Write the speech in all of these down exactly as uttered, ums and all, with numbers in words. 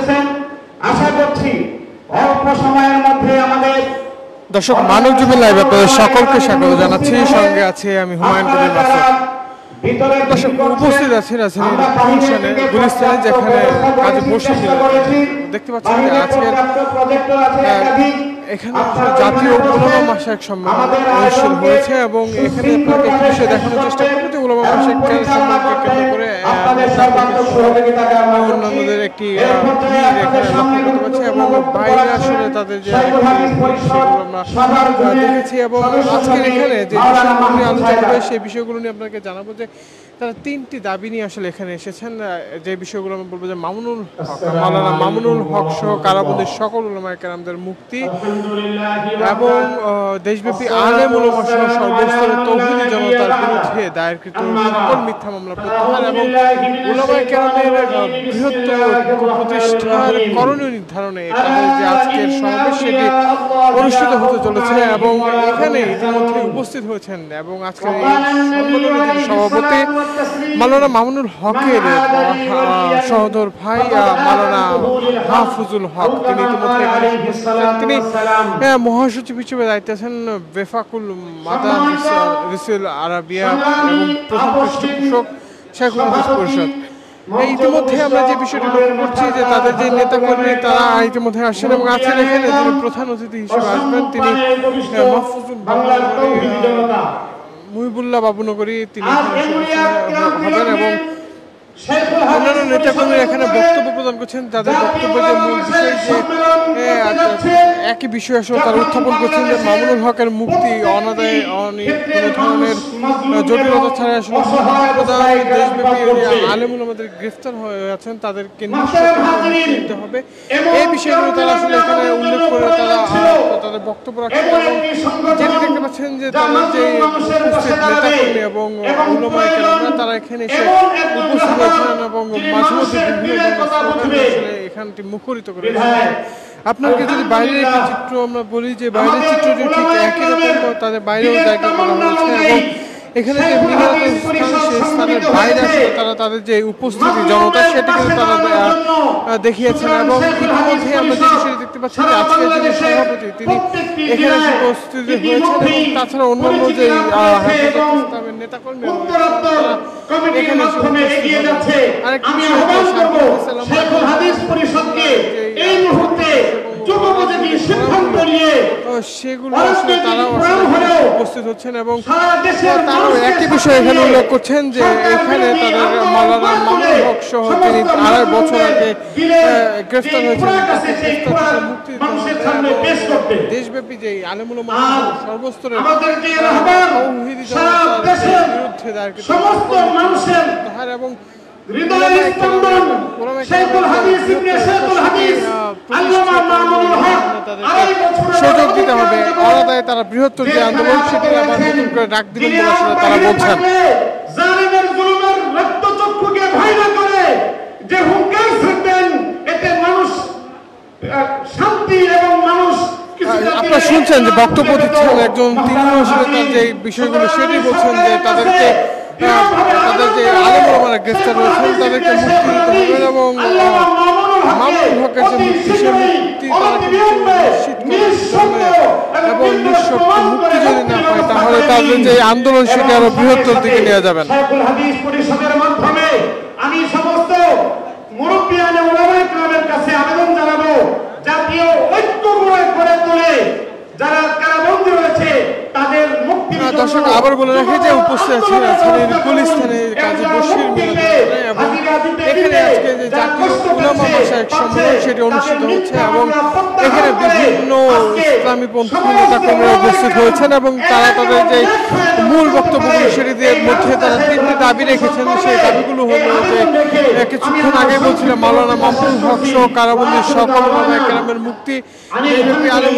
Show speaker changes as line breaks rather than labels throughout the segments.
এসেছেন। আশা করছি অল্প সময়ের মধ্যে আমাদের
দর্শক মানব জীবন লাইভ আপনাদের সকলকে স্বাগত জানাচ্ছি। সঙ্গে আছে আমি হুমায়ুন কবির মাসুদ। দর্শক উপস্থিত আছি রাজধানীর গুলশানে গুলিস্তানে, যেখানে কাজী বশির দেখতে পাচ্ছেন যে আজকের এখানে জাতীয় উলামা মাশায়েখ সম্মেলন অনুষ্ঠিত হয়েছে এবং এখানে আপনাকে একটি বিষয় দেখানোর চেষ্টা করবো যে উলামা মাশায়েখের সম্মেলনকে কেন্দ্র করে অন্যান্যদের একটি ভিড় এখানে লক্ষ্য করতে পারছি এবং বাইরে আসলে তাদের যে আমরা দেখেছি এবং আজকের এখানে যে বিষয়গুলো নিয়ে আলোচনা হবে সেই বিষয়গুলো নিয়ে আপনাকে জানাবো যে তারা তিনটি দাবি নিয়ে আসলে এখানে এসেছেন। যে বিষয়গুলো আমি বলবো যে মামুনুল হক মাওলানা মামুনুল হক সহ কারাবন্দির সকল উলামায়ে কেরামদের মুক্তি এবং দেশব্যাপী আলেম উলামা সহ সর্বস্তরের তৌহিদি জনতার বিরুদ্ধে দায়েরকৃত সকল মিথ্যা মামলা প্রত্যাহার এবং উলামায়ে কেরামের বৃহত্তর প্রতিষ্ঠার করণীয় নির্ধারণে তাদের যে আজকের সমাবেশ সেটি অনুষ্ঠিত হতে চলেছে এবং এখানে ইতিমধ্যে উপস্থিত হয়েছেন এবং আজকের এই সম্মেলনের সভাপতি মাওলানা মামুনুল হকের সহোদর ভাই মাওলানা হাফিজুল হক, তিনি ইতিমধ্যে এখানে তিনি মহাসচিব হিসেবে দায়িত্ব আছেন বেফাকুল মাদারিসুল আরাবিয়া এবং প্রধান পৃষ্ঠপোষক শেখুল হাদিস পরিষদ। ইতিমধ্যে আমরা যে বিষয়টি লক্ষ্য করছি যে তাদের যে নেতাকর্মী তারা ইতিমধ্যে আসেন এবং আজকের এখানে যিনি প্রধান অতিথি হিসেবে আসবেন তিনি মাহফুজুল মুহিবুল্লাহ বাবুনগরী, তিনি হবেন এবং অন্যান্য নেতাকর্মীরা এখানে বক্তব্য প্রদান করছেন। তাদের বক্তব্যের যে মূল বিষয় যে একই বিষয় আসলে তারা উত্থাপন করছেন যে মামুনুল হকের মুক্তি, অনাদায় কোনো ধরনের জটিলতা ছাড়া আসলে দেশব্যাপী আলেম উলামাদের গ্রেফতার হয়ে আছেন তাদেরকে নিতে হবে। এই বিষয়গুলো তারা আসলে এখানে উল্লেখ করে তারা তাদের বক্তব্য রাখছেন এবং যেটি দেখতে পাচ্ছেন যে তাদের যে উপস্থিত নেতাকর্মী এবং উলামায়ে কেরামরা তারা এখানে এসে উপস্থিত হয়েছেন এবং মাঝে মধ্যে বিভিন্ন ধরনের এখানটি মুখরিত করে। আপনাকে যদি বাইরের একটি চিত্র আমরা বলি যে বাইরের চিত্রটি ঠিক একই রকম, তাদের বাইরেও জায়গা করা হয়েছে এবং এখানে যে মিনারত স্থান সেই স্থানের বাইরে আসলে তারা তাদের যে উপস্থিতি জনতা সেটি কিন্তু তারা দেখিয়েছেন এবং ইতিমধ্যে আমরা যে বিষয়টি দেখতে পাচ্ছি যে আজকের যিনি সভাপতি তিনি এখানে এসে উপস্থিত হয়েছেন এবং তাছাড়া অন্যান্য যে হেফাজত ইসলামের নেতাকর্মী এখানে এসে উপস্থিত হয়েছে। আরেকটি বিষয় শেখুল হাদিস পরিষদকে এই মুহূর্তে সেগুলো আসলে তারাও উপস্থিত হচ্ছেন এবং তারাও একই বিষয় এখানে উল্লেখ করছেন যে এখানে তাদের মাওলানা মামুনুল হক সহ তিনি আড়াই বছর আগে গ্রেফতার হয়েছেন, মুক্তি দেশব্যাপী যে আলেম উলামা সর্বস্তরের তৌহিদি জনতার বিরুদ্ধে দায়েরকৃত এবং সুযোগ দিতে হবে, অনাদায়ে তারা বৃহত্তর যে আন্দোলন সেটি আবার নতুন করে ডাক দিবেন বলে আসলে তারা বলছেন। আপনারা শুনছেন যে বক্তব্য দিচ্ছেন একজন, তিনি আসলে তার যে বিষয়গুলো সেটি বলছেন যে তাদেরকে তাদের যে আলেম ওলামারা গ্রেফতার হয়েছেন তাদেরকে মুক্তি দিতে হবে এবং মামুনুল হকের যে মুক্তি সে মুক্তি তারা কিন্তু নিশ্চিত করতে হবে এবং নিঃশর্ত মুক্তি যদি না পায় তাহলে তাদের যে আন্দোলন সেটি আরো বৃহত্তর দিকে নিয়ে যাবেন।
আমি সমস্ত মুরব্বিয়ানে উলামায়ে কেরামের কাছে আবেদন জানাবো জাতীয় ঐক্য গড়ে তোলে যারা কারাবন্দী রয়েছে তাদের মুক্তি।
দর্শক আবার বলে রাখি যে উপস্থিত আছে রাজধানীর গুলিস্তানের কাজী বশির মিলনায়তনে এবং এখানে আজকে যে জাতীয় উলামা মাশায়েখ সম্মেলন সেটি অনুষ্ঠিত হচ্ছে এবং এখানে বিভিন্ন ইসলামী পন্থী নেতাকর্মীরা উপস্থিত হয়েছেন এবং তারা তাদের যে মূল বক্তব্যগুলো সেটিদের মধ্যে তারা তিনটি দাবি রেখেছেন। সেই দাবিগুলো হলো যে কিছুক্ষণ আগে বলছিলেন মাওলানা মামুনুল হক সহ কারাবন্দির সকল উলামায়ে কেরামের মুক্তি, আলেম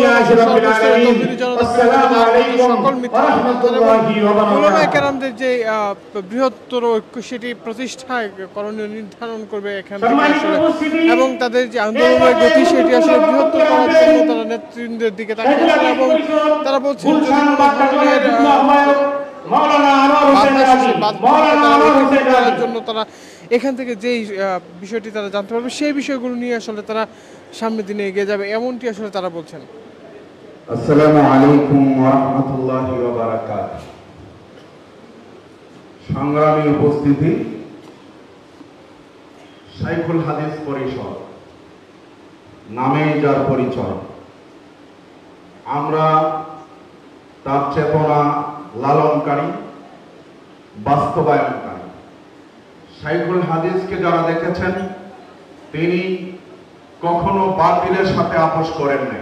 সকল মিথ্যা উলামায়ে কেরামদের যে বৃহত্তর ঐক্য সেটি প্রতিষ্ঠায় করণীয় নির্ধারণ করবে এখান থেকে আসলে এবং তাদের যে আন্দোলনের গতি সেটি আসলে বৃহত্তর করার জন্য তারা নেতৃবৃন্দের দিকে তাকিয়েছেন এবং তারা বলছেন যদি কোনো ধরনের জন্য তারা এখান থেকে যেই বিষয়টি তারা জানতে পারবে সেই বিষয়গুলো নিয়ে আসলে তারা সামনের দিনে এগিয়ে যাবে, এমনটি আসলে তারা বলছেন।
আসসালামু আলাইকুম ওয়া রাহমাতুল্লাহি ওয়া বারাকাতুহু। সংগ্রামী উপস্থিতি, শাইখুল হাদিস পরিষদ নামেই যার পরিচয়। আমরা তার চেতনা লালনকারী, বাস্তবায়নকারী। শাইখুল হাদিসকে যারা দেখেছেন, তিনি কখনো বাতিলের সাথে আপোষ করেন নাই।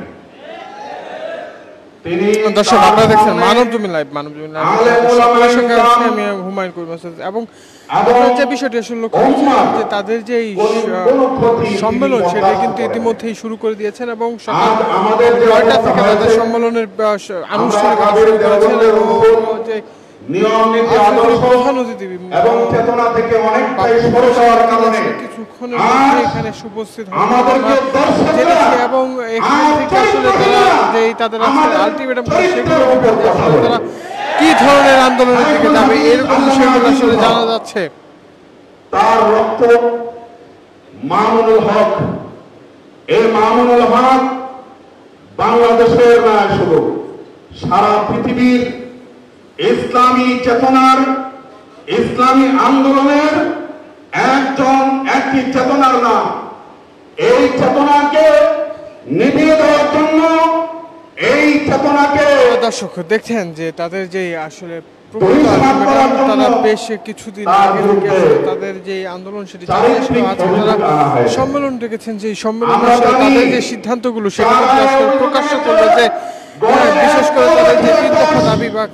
তিনি
দর্শক আপনারা দেখছেন মানব জমিন লাইভ, মানব জমিন লাইভ আমি হুমায়ুন কবির মাসুদ। এবং যে বিষয়টি আসলে লক্ষ্য করছিলাম যে তাদের যে সম্মেলন সেটা কিন্তু ইতিমধ্যেই শুরু করে দিয়েছেন এবং সকাল নয়টা থেকে তাদের সম্মেলনের আনুষ্ঠানিকতা শুরু করেছেন এবং যে
নিয়ম নীতি আদর্শ এবং চেতনা থেকে অনেকটাই সরে যাওয়ার কারণে
কিছুক্ষণের মধ্যে এখানে উপস্থিত জেনেছি এবং এখান থেকে আসলে তারা যে তাদের আলটিমেটাম সেগুলো তারা কি ধরনের আন্দোলনের দিকে যাবে এরকম বিষয়গুলো আসলে জানা যাচ্ছে।
তার রক্ত মামুনুল হক, এই মামুনুল হক বাংলাদেশের নয়, শুধু সারা পৃথিবীর ইসলামী চেতনার, ইসলামী আন্দোলনের একজন, একটি চেতনার নাম। এই চেতনাকে নিভিয়ে দেওয়ার জন্য, এই চেতনাকে
দর্শক দেখছেন যে তাদের যে আসলে তারা বেশ কিছুদিন আগে থেকে তাদের যে আন্দোলন সেটি চালিয়ে আসলো। আজকে তারা সম্মেলন ডেকেছেন, যে সম্মেলন তাদের যে সিদ্ধান্তগুলো সেগুলো প্রকাশ্য করবে, যে বিশেষ করে তাদের যে তিন দফা দাবি বা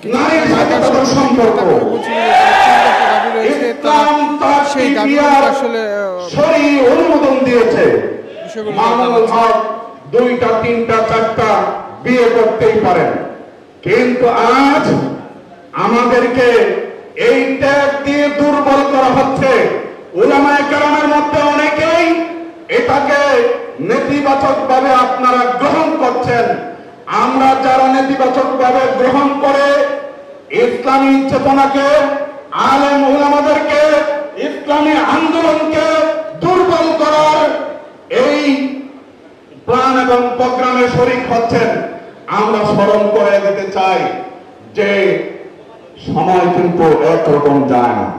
দাবি রয়েছে তারা সেই দাবি আসলে
অনুমোদন দিয়েছে। দুইটা তিনটা চারটা বিয়ে করতেই পারেন, কিন্তু আজ আমাদেরকে এই ত্যাগ দিয়ে দুর্বল করা হচ্ছে। উলামায়ে কেরামের মধ্যে অনেকেই এটাকে নেতিবাচক ভাবে আপনারা গ্রহণ করছেন। আমরা যারা নেতিবাচক ভাবে গ্রহণ করে ইসলামী চেতনাকে, আলেম উলামাদেরকে, ইসলামী আন্দোলনকে দুর্বল করার এই প্ল্যান এবং প্রোগ্রামে শরীক হচ্ছেন, আমরা স্মরণ করে দিতে চাই যে সময় কিন্তু একরকম যায় না।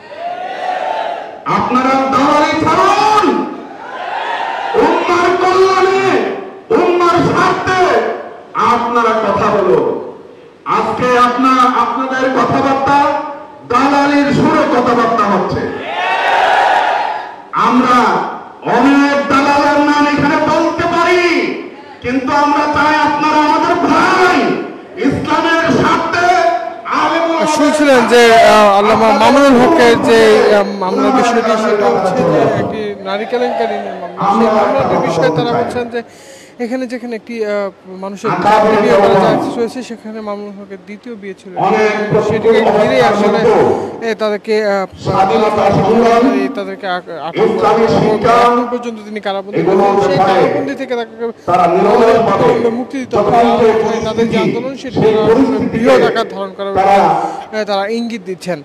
আপনারা দালালি ছাড়ুন, উম্মার কল্যাণে, উম্মার স্বার্থে আপনারা কথা বলুন। আজকে আপনার আপনাদের কথাবার্তা দালালির সুরে কথাবার্তা হচ্ছে। আমরা অনেক দালালের নাম এখানে বলতে পারি, কিন্তু আমরা চাই আপনারা আমাদের ভাই, ইসলামের স্বার্থে।
শুনছিলেন যে আল্লামা মামুনুল হকের যে মামলার বিষয়টি, সেটা হচ্ছে যে একটি নারী কেলেঙ্কারি মামলা। সেই মামলাটির বিষয়ে তারা বলছেন যে এখানে যেখানে একটি মানুষের বিয়ে করা হয়েছে সেখানে মামুনুল হকের দ্বিতীয় বিয়ে ছিল, সেটিকে ঘিরে আসলে তাদেরকে তাদেরকে আটক এখন পর্যন্ত তিনি কারাবন্দী, সেই কারাবন্দী থেকে তাকে মুক্তি দিতে হবে। তাদের যে আন্দোলন সেটি বৃহৎ আকার ধারণ করার তারা ইঙ্গিত দিচ্ছেন।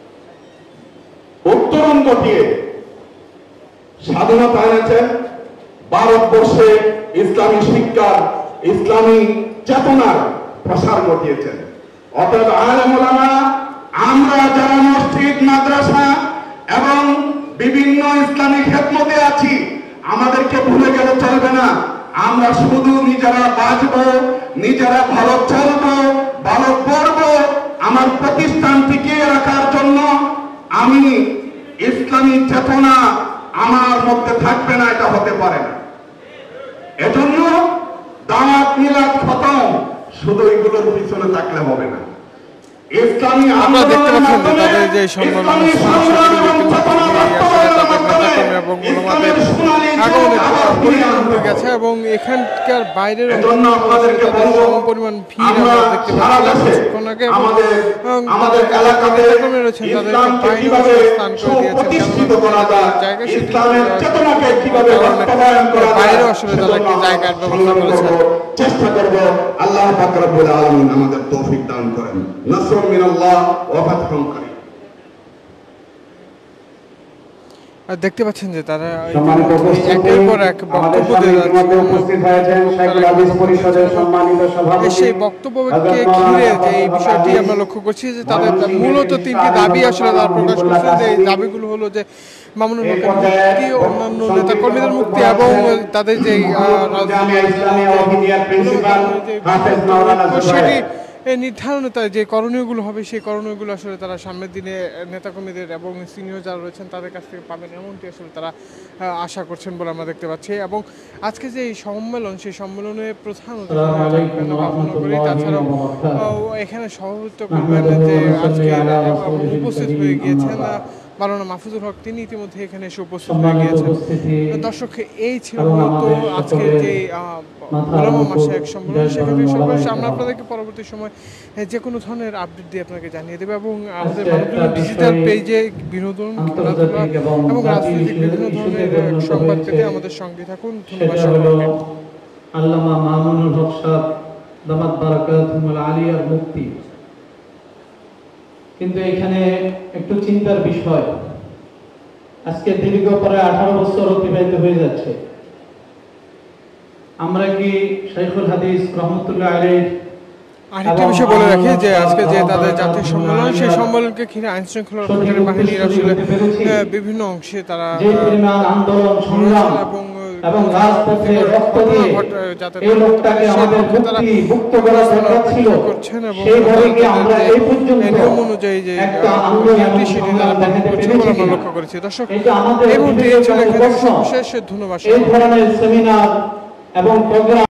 উত্তরণ ঘটিয়ে স্বাধীনতা এনেছেন, ভারতবর্ষে ইসলামী শিক্ষা, ইসলামী চেতনার প্রসার ঘটিয়েছেন। অতএব আলেম ওলামা, আমরা যারা মসজিদ, মাদ্রাসা এবং বিভিন্ন ইসলামী খেদমতে আছি, আমাদেরকে ভুলে গেলে চলবে না। আমরা শুধু নিজেরা বাঁচব, নিজেরা ভালো চলব, ভালো পড়ব, আমার প্রতিষ্ঠান টিকিয়ে রাখার জন্য আমি ইসলামী চেতনা আমার মধ্যে থাকবে না, এটা হতে পারে না। এজন্য দাওয়াত, মিলাদ, খতম শুধু এগুলোর পিছনে থাকলে হবে না। ইসলামী
আমরা দেখতে পাচ্ছেন যে তাদের যে সম্মেলন এবং গেছে এবং এখানকার বাইরের পরিমাণ ভিড় আমরা দেখতে পাচ্ছি।
আমাদের এলাকাতে রয়েছেন তাদেরকে বাইরে স্থান করে দিয়েছেন জায়গা,
বাইরেও আসলে তারা একটি জায়গার ব্যবস্থা করেছেন।
চেষ্টা করব আল্লাহ পাক রব্বুল আলামিন আমাদের তৌফিক দান করেন। নাসরুম মিনাল্লাহ ওয়া ফাতহুন করিম।
দেখতে পাচ্ছেন যে তারা
সম্মানিত উপস্থিতি,
একের পর এক
আমাদের
বক্তব্য
সামনে
দিয়ে
ইতিমধ্যে উপস্থিত হয়েছেন শেখুল হাদিস পরিষদের সম্মানিত সভাপতি।
সেই বক্তব্যকে ঘিরে যে এই বিষয়টি আমরা লক্ষ্য করছি যে তাদের মূলত তিনটি দাবি আসলে তারা প্রকাশ করছেন। যে এই দাবিগুলো হলো যে মামুনুল হকের মুক্তি, অন্যান্য নেতা কর্মীদের মুক্তি এবং তাদের যে সেটি নির্ধারণে তার যে করণীয়গুলো হবে সেই করণীয়গুলো আসলে তারা সামনের দিনে নেতাকর্মীদের এবং সিনিয়র যারা রয়েছেন তাদের কাছ থেকে পাবেন, এমনটি আসলে তারা আশা করছেন বলে আমরা দেখতে পাচ্ছি। এবং আজকে যে এই সম্মেলন, সেই সম্মেলনে প্রধান করি, তাছাড়াও এখানে সভাপতিত্ব করবেন যে আজকে উপস্থিত হয়ে গিয়েছেন মাওলানা মাহফুজুল হক, তিনি ইতিমধ্যে এখানে এসে উপস্থিত হয়ে গিয়েছেন। দর্শক, এই ছিল মূলত আজকে যে ওলামা মাশায়েখ সম্মেলন, সেখানে সর্বশেষ আমরা আপনাদেরকে পরবর্তী সময় যে কোনো ধরনের আপডেট দিয়ে আপনাকে জানিয়ে দেবে এবং আমাদের ডিজিটাল পেজে বিনোদন, খেলাধুলা এবং রাজনৈতিক বিভিন্ন ধরনের সংবাদ পেতে আমাদের সঙ্গে থাকুন। ধন্যবাদ সকলকে।
আল্লামা মামুনুল হক সাহেব দামাত বারাকাতুহুল আলিয়ার মুক্তি, কিন্তু এখানে একটু চিন্তার বিষয়, আজকে দীর্ঘ প্রায় আঠারো বছর অতিবাহিত হয়ে যাচ্ছে। আমরা কি শেখুল হাদিস রহমতুল্লাহ আলাইহি
আরেকটা বিষয় বলে রাখি যে আজকে যে তাদের জাতীয় সম্মেলন, সেই সম্মেলনকে ঘিরে আইন শৃঙ্খলা রক্ষাকারী বাহিনীর আসলে বিভিন্ন অংশে তারা
আন্দোলন সংগ্রাম এবং রাজপথে রক্ত দিয়ে এই লোকটাকে আমাদের মুক্তি মুক্ত করার দরকার ছিল। সেইভাবে কি আমরা এই পর্যন্ত
নিয়ম অনুযায়ী যে আন্দোলনটি সেটি তারা পালন করছে বলে আমরা লক্ষ্য করেছি। দর্শক, এই মুহূর্তে শেষ, ধন্যবাদ।
এই ধরনের সেমিনার এবং প্রোগ্রাম